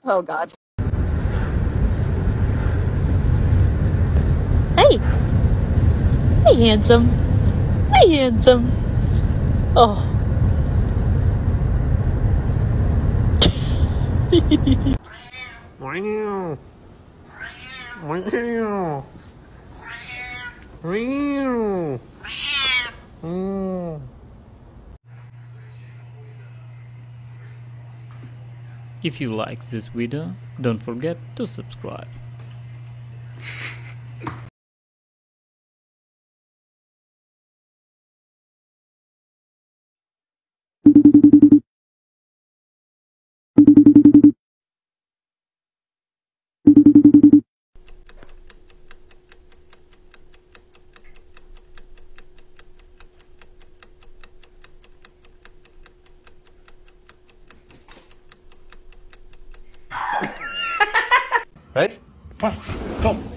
Oh, God. Hey! Hey, handsome. Hey, handsome. Oh. Meow. Meow. Meow. If you like this video, don't forget to subscribe. Ready? 1, go.